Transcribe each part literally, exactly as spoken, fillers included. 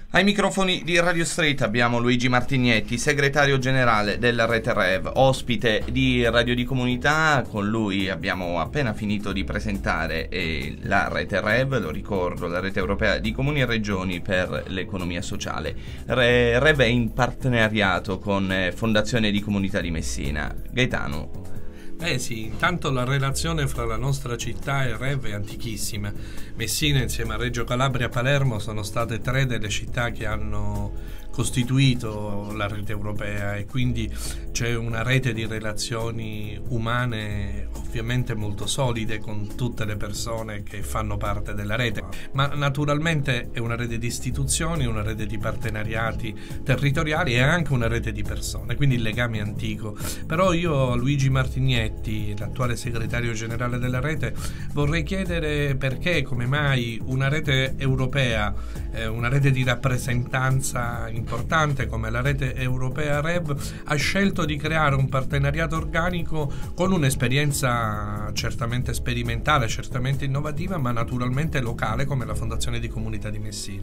Ai microfoni di Radio Street abbiamo Luigi Martignetti, segretario generale della Rete Rev, ospite di Radio di Comunità. Con lui abbiamo appena finito di presentare eh, la Rete Rev, lo ricordo, la Rete Europea di Comuni e Regioni per l'Economia Sociale. Re, Rev è in partenariato con eh, Fondazione di Comunità di Messina. Gaetano. Eh sì, intanto la relazione fra la nostra città e Rev è antichissima. Messina insieme a Reggio Calabria e Palermo sono state tre delle città che hanno costituito la rete europea e quindi c'è una rete di relazioni umane ovviamente molto solide con tutte le persone che fanno parte della rete, ma naturalmente è una rete di istituzioni, una rete di partenariati territoriali e anche una rete di persone, quindi il legame è antico. Però io, Luigi Martignetti, l'attuale segretario generale della rete, vorrei chiedere perché, come mai una rete europea, eh, una rete di rappresentanza importante come la rete europea Rev ha scelto di creare un partenariato organico con un'esperienza certamente sperimentale, certamente innovativa, ma naturalmente locale come la Fondazione di Comunità di Messina.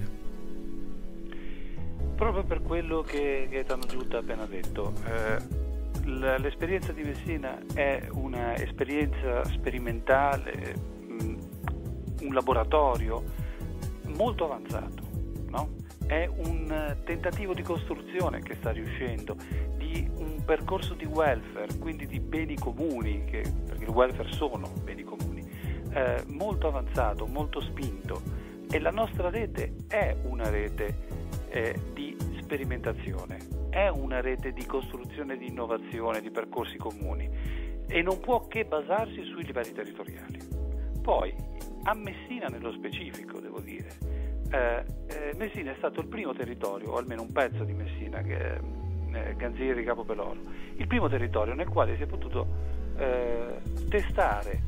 Proprio per quello che Gaetano Giutta ha appena detto, eh, l'esperienza di Messina è un'esperienza sperimentale, mh, un laboratorio molto avanzato, no? È un tentativo di costruzione che sta riuscendo di un percorso di welfare, quindi di beni comuni, che, perché il welfare sono beni comuni, eh, molto avanzato, molto spinto, e la nostra rete è una rete eh, di sperimentazione, è una rete di costruzione, di innovazione, di percorsi comuni e non può che basarsi sui livelli territoriali. Poi, a Messina nello specifico, devo dire, Eh, eh, Messina è stato il primo territorio, o almeno un pezzo di Messina, che è eh, Ganzieri Capopeloro, il primo territorio nel quale si è potuto eh, testare,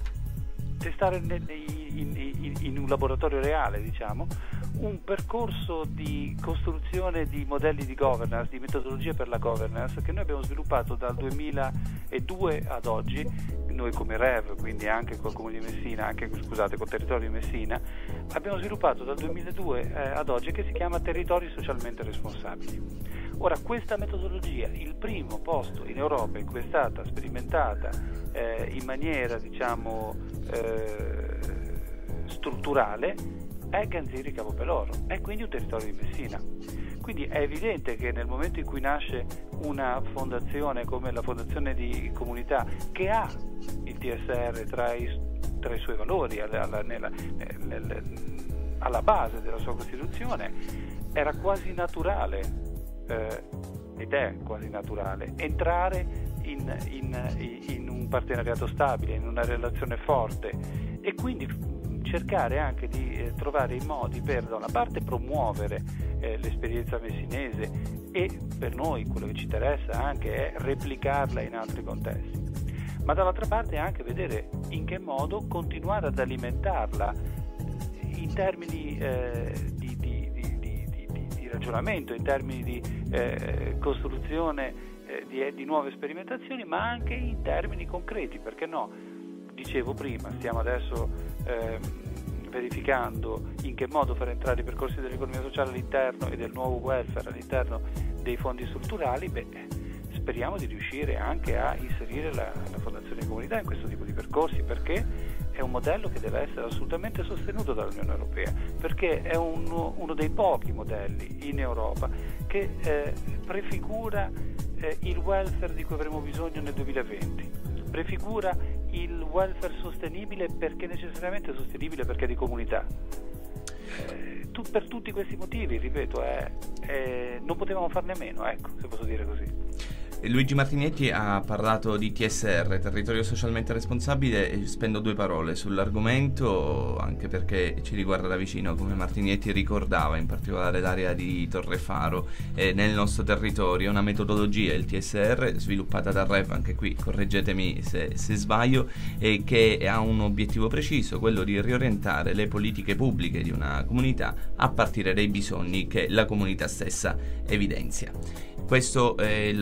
testare nel, in, in, in un laboratorio reale, diciamo, un percorso di costruzione di modelli di governance, di metodologie per la governance che noi abbiamo sviluppato dal duemiladue ad oggi, noi come Rev, quindi anche col Comune di Messina, anche scusate col territorio di Messina, abbiamo sviluppato dal duemiladue eh, ad oggi, che si chiama Territori Socialmente Responsabili. Ora, questa metodologia, il primo posto in Europa in cui è stata sperimentata eh, in maniera, diciamo, eh, strutturale, è Ganzieri Capopeloro, è quindi un territorio di Messina. Quindi è evidente che nel momento in cui nasce una fondazione come la Fondazione di Comunità, che ha il T S R tra i, tra i suoi valori, alla, alla, nella, nel, alla base della sua Costituzione, era quasi naturale, eh, ed è quasi naturale, entrare in, in, in un partenariato stabile, in una relazione forte, e quindi cercare anche di eh, trovare i modi per, da una parte, promuovere eh, l'esperienza messinese, e per noi quello che ci interessa anche è replicarla in altri contesti, ma dall'altra parte anche vedere in che modo continuare ad alimentarla in termini eh, di, di, di, di, di, di ragionamento, in termini di eh, costruzione eh, di, di nuove sperimentazioni, ma anche in termini concreti, perché no? Dicevo prima, stiamo adesso eh, verificando in che modo far entrare i percorsi dell'economia sociale all'interno e del nuovo welfare all'interno dei fondi strutturali. Beh, speriamo di riuscire anche a inserire la, la Fondazione di Comunità in questo tipo di percorsi, perché è un modello che deve essere assolutamente sostenuto dall'Unione Europea, perché è uno, uno dei pochi modelli in Europa che eh, prefigura eh, il welfare di cui avremo bisogno nel duemilaventi, prefigura il welfare sostenibile, perché necessariamente sostenibile, perché di comunità. Eh, tu, per tutti questi motivi, ripeto, eh, eh, non potevamo farne a meno, ecco, se posso dire così. Luigi Martignetti ha parlato di T S R, territorio socialmente responsabile, e spendo due parole sull'argomento, anche perché ci riguarda da vicino, come Martignetti ricordava, in particolare l'area di Torrefaro, eh, nel nostro territorio, una metodologia, il T S R, sviluppata da Rev, anche qui correggetemi se, se sbaglio, e che ha un obiettivo preciso, quello di riorientare le politiche pubbliche di una comunità a partire dai bisogni che la comunità stessa evidenzia. Questo è il,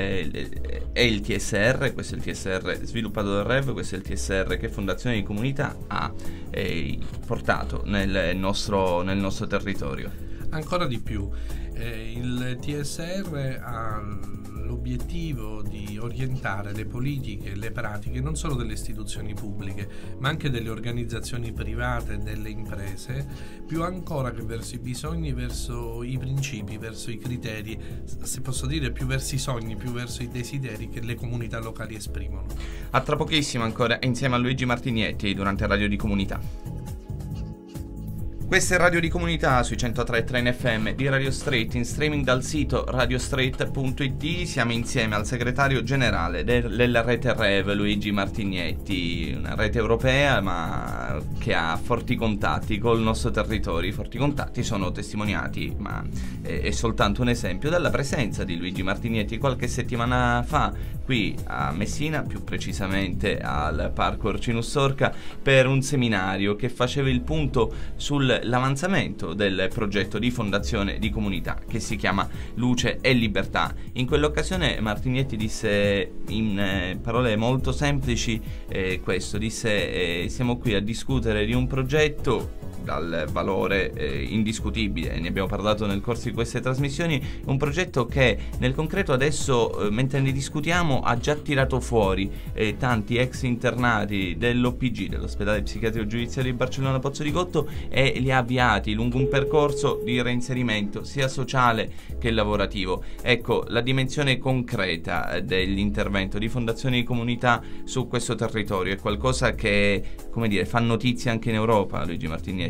è il T S R, questo è il T S R sviluppato da Rev, questo è il T S R che Fondazione di Comunità ha eh, portato nel nostro, nel nostro territorio. Ancora di più, eh, il T S R ha l'obiettivo di orientare le politiche e le pratiche non solo delle istituzioni pubbliche, ma anche delle organizzazioni private e delle imprese, più ancora che verso i bisogni, verso i principi, verso i criteri, se posso dire più verso i sogni, più verso i desideri che le comunità locali esprimono. A tra pochissimo ancora insieme a Luigi Martignetti durante Radio di Comunità. Questa è Radio di Comunità sui centotré virgola tre in F M di Radio Street, in streaming dal sito radiostreet punto it. Siamo insieme al segretario generale della rete Rev, Luigi Martignetti, una rete europea ma che ha forti contatti col nostro territorio. I forti contatti sono testimoniati, ma è soltanto un esempio, dalla presenza di Luigi Martignetti qualche settimana fa qui a Messina, più precisamente al Parco Orcinus Sorca, per un seminario che faceva il punto sull'avanzamento del progetto di fondazione di comunità che si chiama Luce e Libertà. In quell'occasione Martignetti disse in eh, parole molto semplici eh, questo, disse eh, siamo qui a discutere di un progetto dal valore eh, indiscutibile, ne abbiamo parlato nel corso di queste trasmissioni, un progetto che nel concreto adesso, eh, mentre ne discutiamo, ha già tirato fuori eh, tanti ex internati dell'O P G, dell'ospedale psichiatrico giudiziario di Barcellona Pozzo di Gotto, e li ha avviati lungo un percorso di reinserimento sia sociale che lavorativo. Ecco, la dimensione concreta dell'intervento di fondazione di comunità su questo territorio è qualcosa che, come dire, fa notizia anche in Europa, Luigi Martignetti.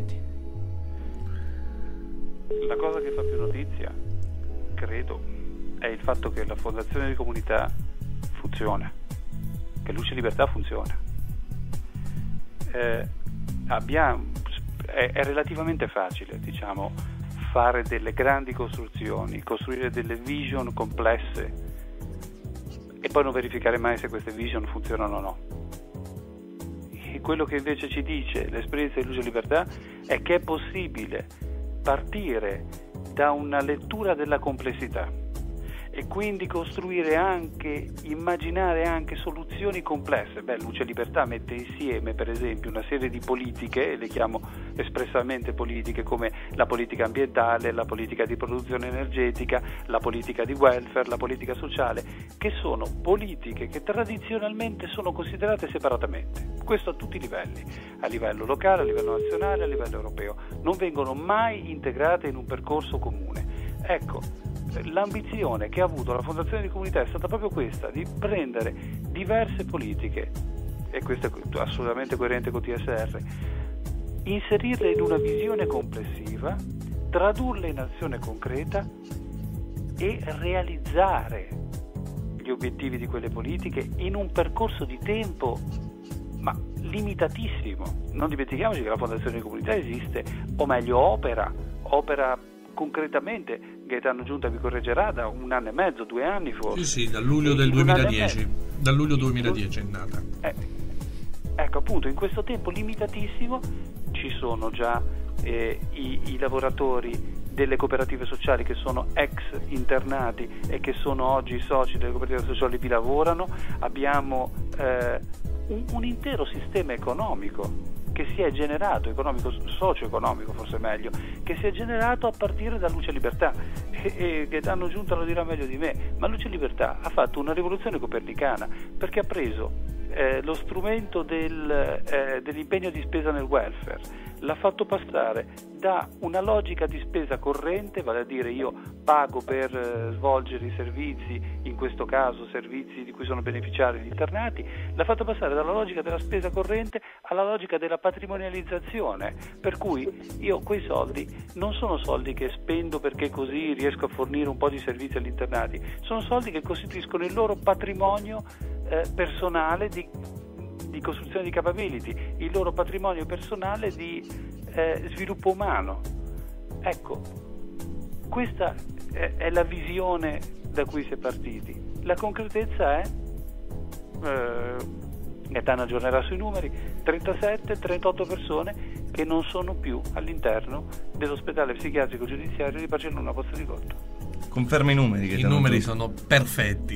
La cosa che fa più notizia, credo, è il fatto che la fondazione di comunità funziona, che Luce e Libertà funziona. Eh, abbiamo, è, è relativamente facile, diciamo, fare delle grandi costruzioni, costruire delle vision complesse e poi non verificare mai se queste vision funzionano o no. E quello che invece ci dice l'esperienza di Luce e Libertà è che è possibile partire da una lettura della complessità e quindi costruire anche, immaginare anche soluzioni complesse. Beh, Luce e Libertà mette insieme per esempio una serie di politiche, le chiamo espressamente politiche, come la politica ambientale, la politica di produzione energetica, la politica di welfare, la politica sociale, che sono politiche che tradizionalmente sono considerate separatamente. Questo a tutti i livelli, a livello locale, a livello nazionale, a livello europeo. Non vengono mai integrate in un percorso comune. Ecco, l'ambizione che ha avuto la Fondazione di Comunità è stata proprio questa, di prendere diverse politiche, e questo è assolutamente coerente con T S R, inserirle in una visione complessiva, tradurle in azione concreta e realizzare gli obiettivi di quelle politiche in un percorso di tempo ma limitatissimo. Non dimentichiamoci che la Fondazione di Comunità esiste, o meglio opera, opera concretamente, Gaetano Giunta vi correggerà, da un anno e mezzo, due anni forse. Sì, sì, dal luglio del duemiladieci. Dal luglio duemiladieci è nata. Eh, ecco, appunto, in questo tempo limitatissimo ci sono già eh, i, i lavoratori delle cooperative sociali che sono ex internati e che sono oggi soci delle cooperative sociali, vi lavorano. Abbiamo eh, un, un intero sistema economico che si è generato, economico, socio-economico forse meglio, che si è generato a partire da Luce e Libertà. E, e Gaetano Giunta lo dirà meglio di me, ma Luce e Libertà ha fatto una rivoluzione copernicana, perché ha preso eh, lo strumento del, eh, dell'impegno di spesa nel welfare, l'ha fatto passare da una logica di spesa corrente, vale a dire io pago per eh, svolgere i servizi, in questo caso servizi di cui sono beneficiari gli internati, l'ha fatto passare dalla logica della spesa corrente alla logica della patrimonializzazione, per cui io quei soldi non sono soldi che spendo perché così riesco a fornire un po' di servizi agli internati, sono soldi che costituiscono il loro patrimonio eh, personale di, di costruzione di capability, il loro patrimonio personale di eh, sviluppo umano. Ecco, questa è, è la visione da cui si è partiti. La concretezza è eh, Gaetano aggiornerà sui numeri, trentasette trentotto persone che non sono più all'interno dell'ospedale psichiatrico giudiziario di Barcellona Pozzo di Gotto. Conferma i numeri. I numeri sono perfetti.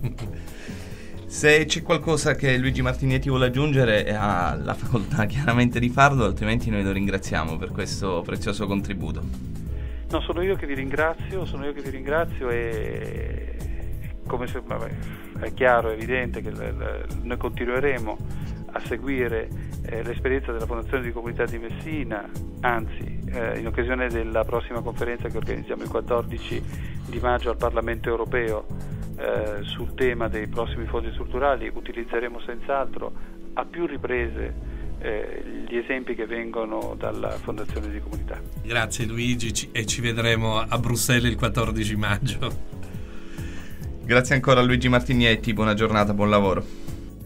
Se c'è qualcosa che Luigi Martignetti vuole aggiungere, ha la facoltà chiaramente di farlo, altrimenti noi lo ringraziamo per questo prezioso contributo. No, sono io che vi ringrazio, sono io che vi ringrazio e come se, vabbè, è chiaro, è evidente che l- l- noi continueremo a seguire eh, l'esperienza della Fondazione di Comunità di Messina, anzi eh, in occasione della prossima conferenza che organizziamo il quattordici di maggio al Parlamento Europeo eh, sul tema dei prossimi fondi strutturali, utilizzeremo senz'altro a più riprese Eh, gli esempi che vengono dalla Fondazione di Comunità. Grazie Luigi ci, e ci vedremo a Bruxelles il quattordici maggio. Grazie ancora a Luigi Martignetti, buona giornata, buon lavoro.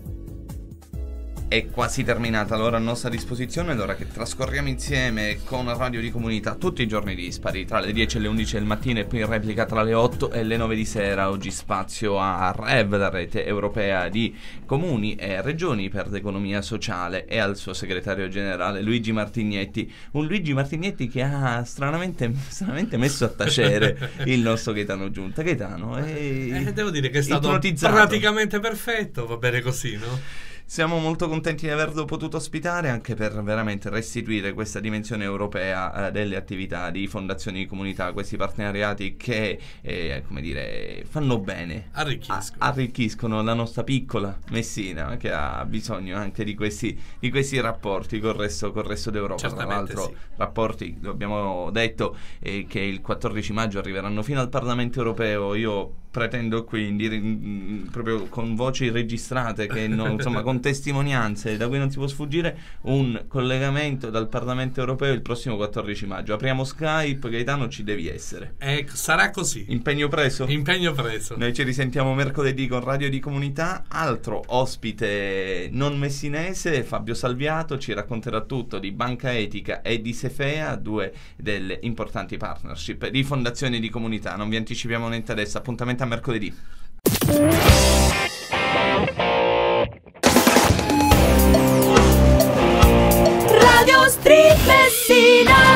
È quasi terminata l'ora a nostra disposizione, l'ora che trascorriamo insieme con Radio di Comunità tutti i giorni dispari, tra le dieci e le undici del mattino e poi in replica tra le otto e le nove di sera. Oggi spazio a R E V, la rete europea di comuni e regioni per l'economia sociale, e al suo segretario generale Luigi Martignetti, un Luigi Martignetti che ha stranamente, stranamente messo a tacere il nostro Gaetano Giunta. Gaetano, è eh, devo dire che è stato praticamente perfetto, va bene così, no? Siamo molto contenti di averlo potuto ospitare, anche per veramente restituire questa dimensione europea eh, delle attività di fondazioni di comunità, questi partenariati che eh, come dire, fanno bene, arricchiscono. A- arricchiscono la nostra piccola Messina, che ha bisogno anche di questi, di questi rapporti col resto, col resto d'Europa. Certamente, tra l'altro sì. Rapporti, lo abbiamo detto, eh, che il quattordici maggio arriveranno fino al Parlamento Europeo. Io pretendo quindi mh, proprio con voci registrate, che non, insomma con testimonianze da cui non si può sfuggire, un collegamento dal Parlamento Europeo il prossimo quattordici maggio. Apriamo Skype, Gaetano, ci devi essere. Eh, sarà così. Impegno preso? Impegno preso. Noi ci risentiamo mercoledì con Radio di Comunità. Altro ospite non messinese, Fabio Salviato, ci racconterà tutto di Banca Etica e di Sefea, due delle importanti partnership di fondazioni di comunità. Non vi anticipiamo niente adesso, appuntamento a mercoledì. Radio Street Messina.